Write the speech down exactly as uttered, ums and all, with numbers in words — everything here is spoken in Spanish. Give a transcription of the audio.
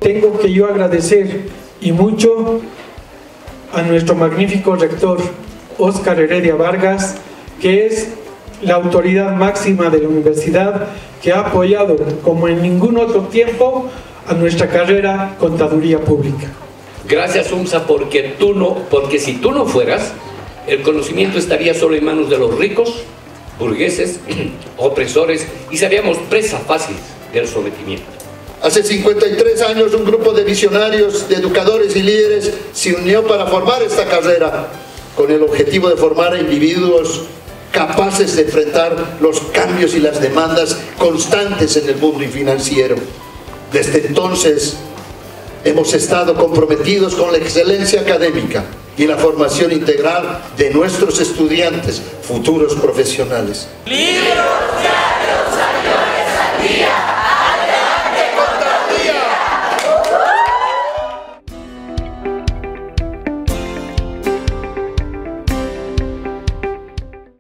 tengo que yo agradecer y mucho a nuestro magnífico rector Óscar Heredia Vargas, que es la autoridad máxima de la universidad, que ha apoyado como en ningún otro tiempo a nuestra carrera Contaduría Pública. Gracias, UMSA, porque tú no, porque si tú no fueras, el conocimiento estaría solo en manos de los ricos, burgueses, opresores, y seríamos presa fácil del sometimiento. Hace cincuenta y tres años un grupo de visionarios, de educadores y líderes se unió para formar esta carrera, con el objetivo de formar a individuos capaces de enfrentar los cambios y las demandas constantes en el mundo financiero. Desde entonces hemos estado comprometidos con la excelencia académica y la formación integral de nuestros estudiantes, futuros profesionales. ¡Libro!